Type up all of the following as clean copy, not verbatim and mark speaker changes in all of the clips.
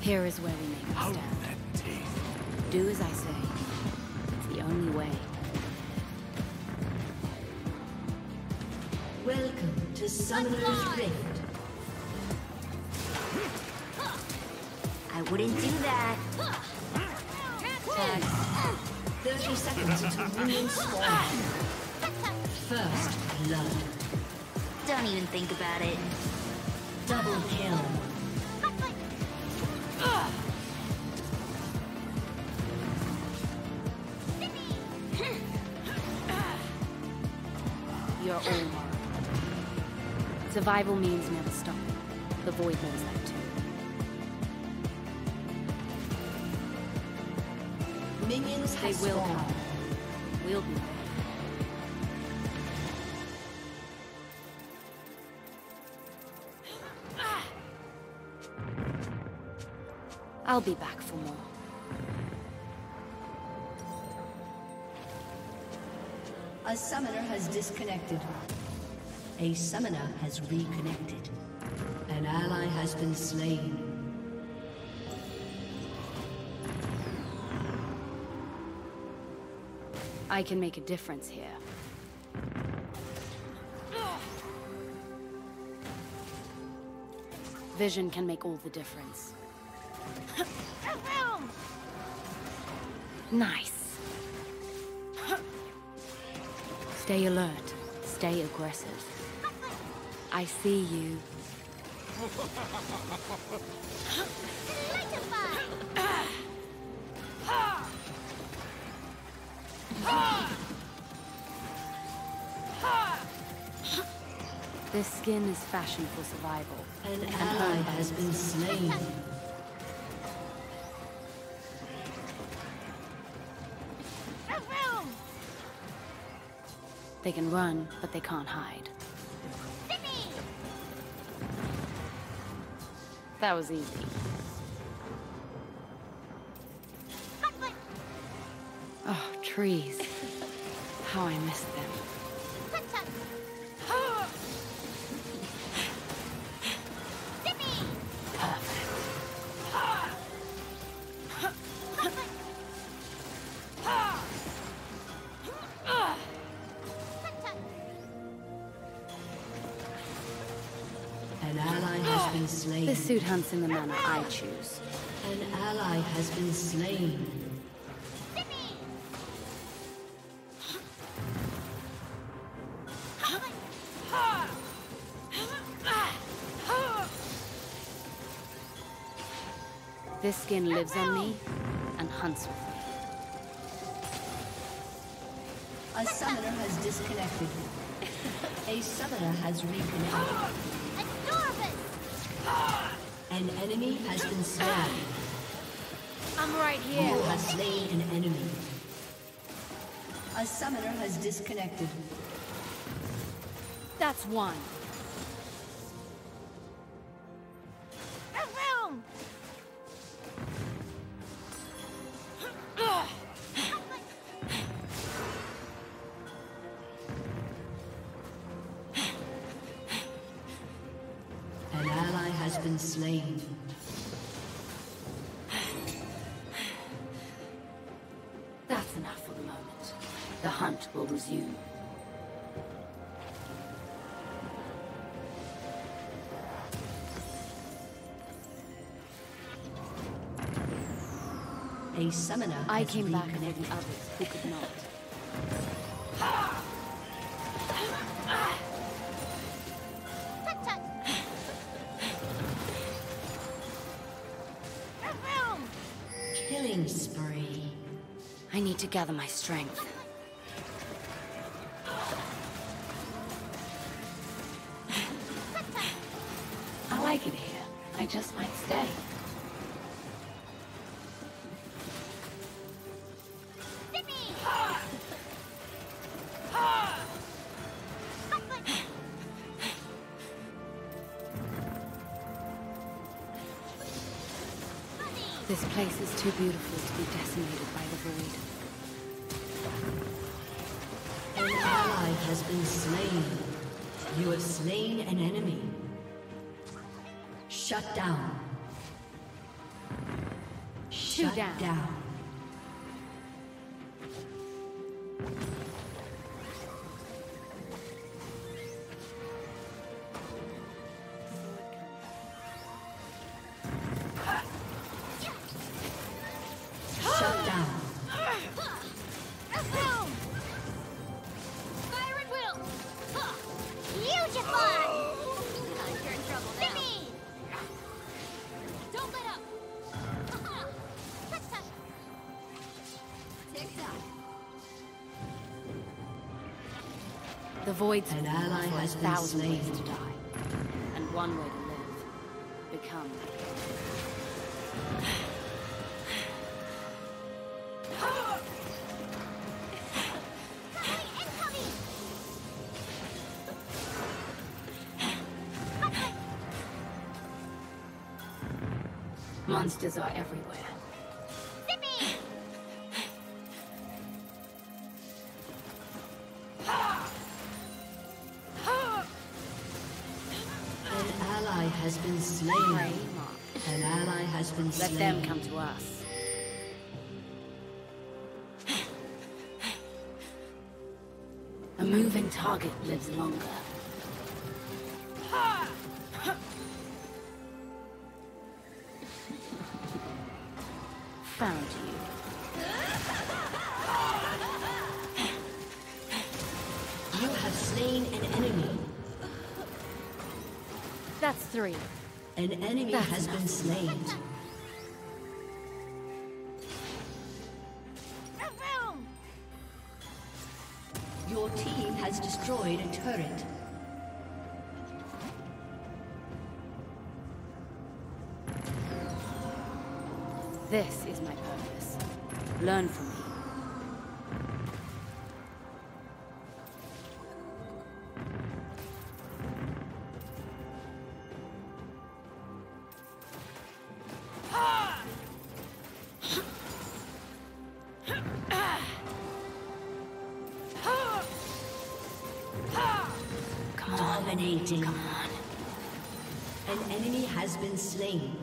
Speaker 1: Here is where we make a stand. Do as I say. It's the only way.
Speaker 2: Welcome to Summoner's Rift.
Speaker 3: I wouldn't do that.
Speaker 2: Tag. 30 seconds until minions spawn. First blood.
Speaker 3: Don't even think about it.
Speaker 2: Double kill.
Speaker 1: You're all horrible. Survival means never stopping. The Void knows that too.
Speaker 2: Minions
Speaker 1: They
Speaker 2: have
Speaker 1: will
Speaker 2: spawned.
Speaker 1: come. We'll be there. I'll be back for more.
Speaker 2: A summoner has disconnected. A summoner has reconnected. An ally has been slain.
Speaker 1: I can make a difference here. Vision can make all the difference. Nice. Stay alert. Stay aggressive. I see you. This skin is fashioned for survival.
Speaker 2: An ally has been slain.
Speaker 1: They can run, but they can't hide. That was easy. Oh, trees. How I miss them.
Speaker 2: An ally has been slain.
Speaker 1: This suit hunts in the manner I choose.
Speaker 2: An ally has been slain.
Speaker 1: This skin lives on me and hunts with me.
Speaker 2: A summoner has disconnected. A summoner has reconnected. An enemy has been slain.
Speaker 1: I'm right
Speaker 2: You
Speaker 1: here.
Speaker 2: have slain an enemy. A summoner has disconnected.
Speaker 1: That's one.
Speaker 2: An ally has been slain.
Speaker 1: That's enough for the moment. The hunt will resume.
Speaker 2: A summoner
Speaker 1: I
Speaker 2: has
Speaker 1: came back for
Speaker 2: reconnected.
Speaker 1: the others who could not.
Speaker 2: Killing spree.
Speaker 1: I need to gather my strength. I like it here. I just might stay. This place is too beautiful to be decimated by the void.
Speaker 2: An ally has been slain. You have slain an enemy. Shut down.
Speaker 1: Two
Speaker 2: Shut
Speaker 1: down.
Speaker 2: down. Shut down.
Speaker 3: Fire at will! Beautiful! You're in trouble now. Zippy! Don't let up! Tick-tock.
Speaker 1: The Void's
Speaker 2: An ally
Speaker 1: for
Speaker 2: has been
Speaker 1: 1,000 ways
Speaker 2: slain.
Speaker 1: to die, and one way to live. Become.
Speaker 3: Incoming!
Speaker 1: Monsters are everywhere.
Speaker 3: Zippy!
Speaker 2: An ally has been slain.
Speaker 1: Pray not.
Speaker 2: An ally has been
Speaker 1: Let
Speaker 2: slain.
Speaker 1: them come to us. A moving target lives longer. Found you.
Speaker 2: You have slain an enemy.
Speaker 1: That's 3.
Speaker 2: An enemy
Speaker 1: That's
Speaker 2: has been slain. Your team has destroyed a turret.
Speaker 1: This is my purpose. Learn from me.
Speaker 2: Dominating.
Speaker 1: Come on.
Speaker 2: An enemy has been slain.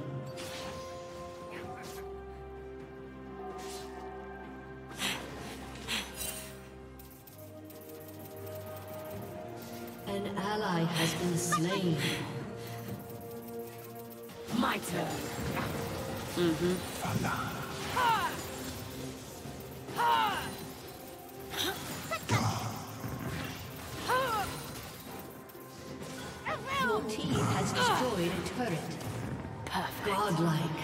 Speaker 2: An ally has been slain.
Speaker 1: My turn.
Speaker 2: Your team has destroyed a turret.
Speaker 1: Perfect.
Speaker 2: Godlike.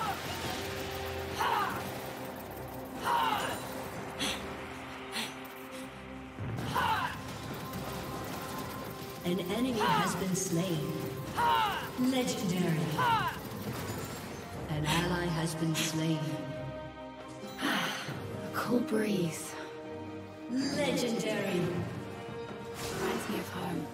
Speaker 2: An enemy has been slain. Legendary. An ally has been slain.
Speaker 1: Cool breeze.
Speaker 2: Legendary.
Speaker 1: Reminds me of home.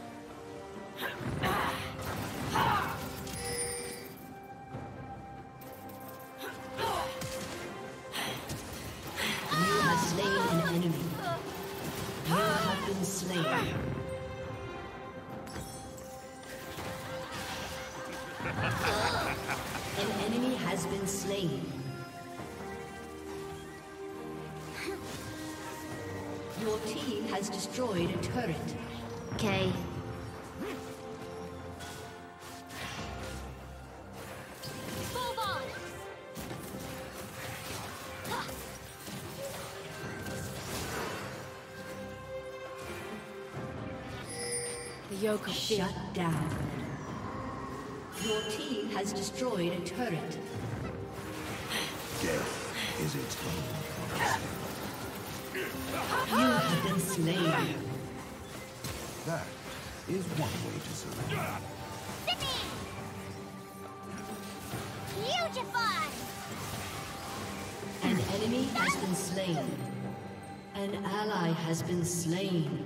Speaker 2: You have slain an enemy. You have been slain. An enemy has been slain. Your team has destroyed a turret.
Speaker 3: Okay. Move on!
Speaker 1: The yoke of fear.
Speaker 2: Shut down. Your team has destroyed a turret.
Speaker 4: Death is its own currency.
Speaker 2: You have been slain.
Speaker 4: That is one way to surrender.
Speaker 3: Zippy! Beautiful!
Speaker 2: An enemy has been slain. An ally has been slain.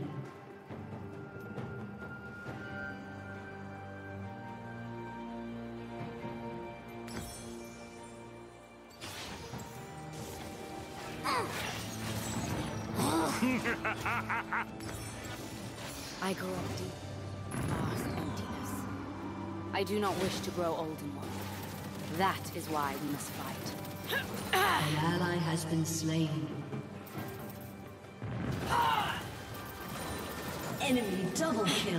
Speaker 1: I grow up deep, vast emptiness. I do not wish to grow old in one. That is why we must fight.
Speaker 2: An ally has been slain. Enemy double kill.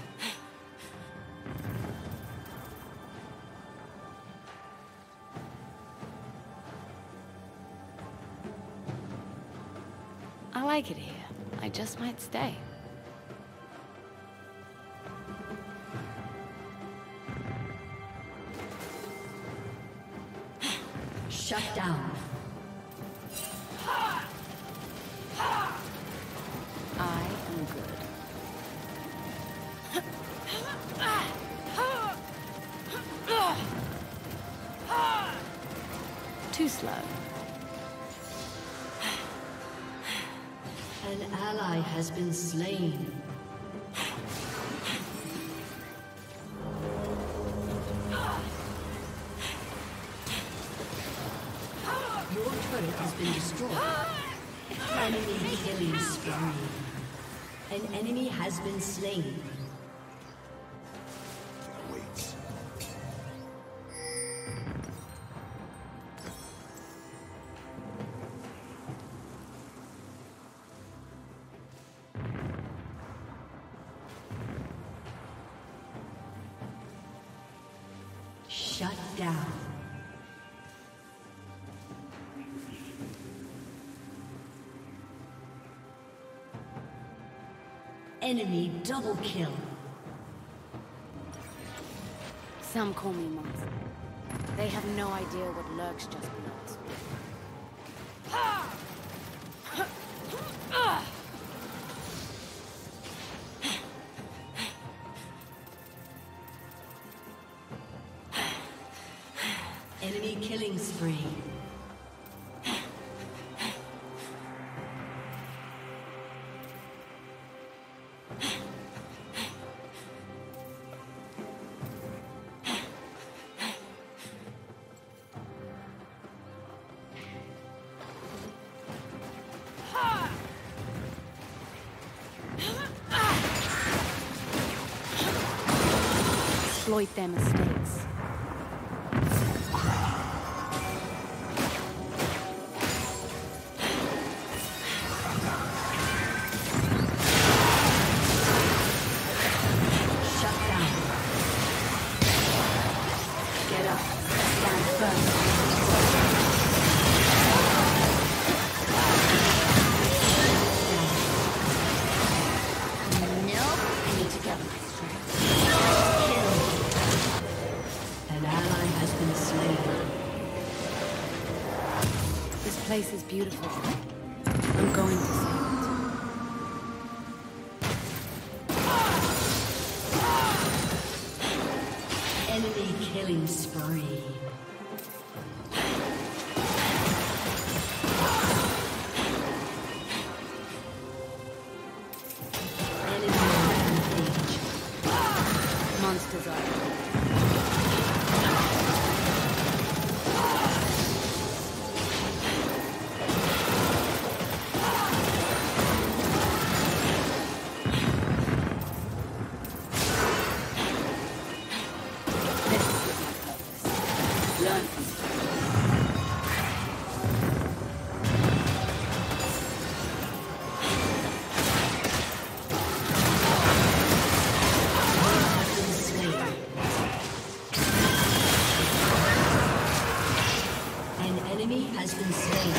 Speaker 1: I like it here. I just might stay.
Speaker 2: Shut down.
Speaker 1: I am good. Too slow.
Speaker 2: An ally has been slain. Your turret has been destroyed. Enemy killing spree. An enemy has been slain.
Speaker 4: Wait.
Speaker 2: Shut down. Enemy double kill.
Speaker 1: Some call me monster. They have no idea what lurks just below us.
Speaker 2: Enemy killing spree.
Speaker 1: Exploit their mistakes.
Speaker 2: Shut down. Get up. Stand firm.
Speaker 1: Nope. I need to gather my strength.
Speaker 2: An ally has been slain.
Speaker 1: This place is beautiful. I'm going to save it.
Speaker 2: Enemy killing spree. Enemy rampage.
Speaker 1: Monsters are. Learn from me.
Speaker 2: Has been slain. An enemy has been slain.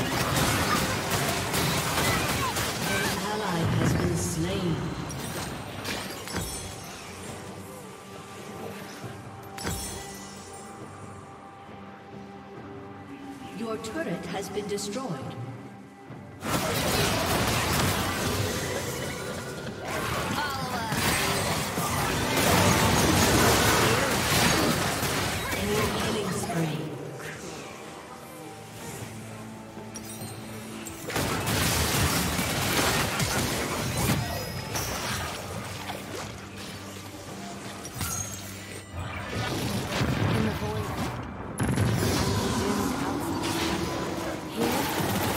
Speaker 2: An ally has been slain. Your turret has been destroyed. Enemy killing spree.
Speaker 1: In the void. Zoomed outside. Here,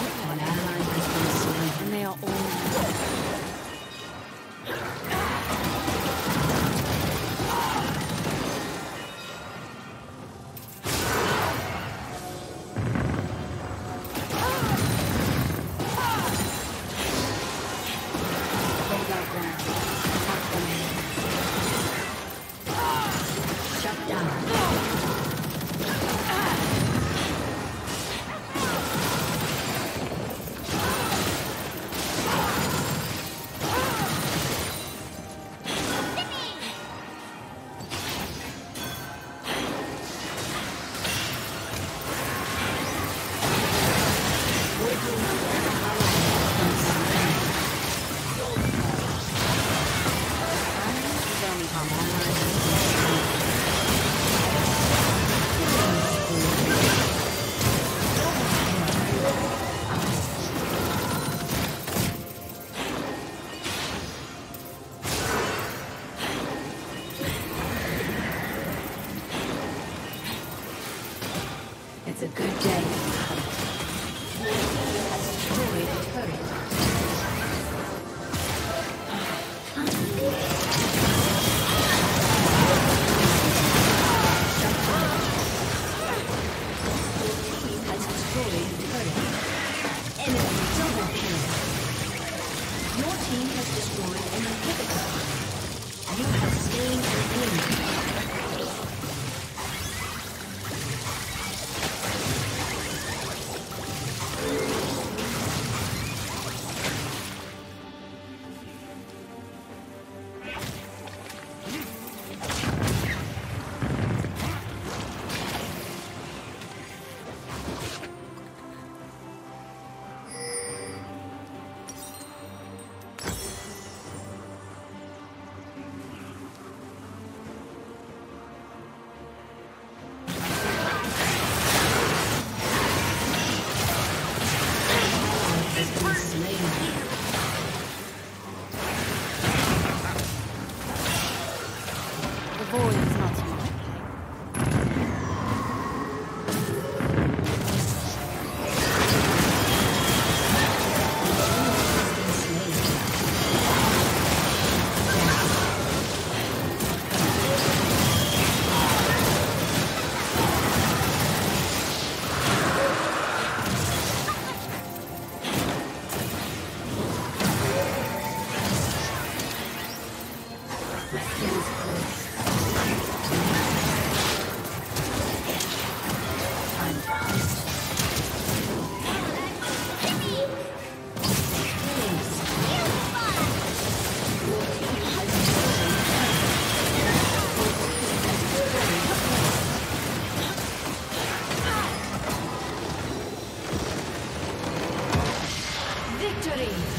Speaker 2: It's a good day. Your team has destroyed a turret. Victory!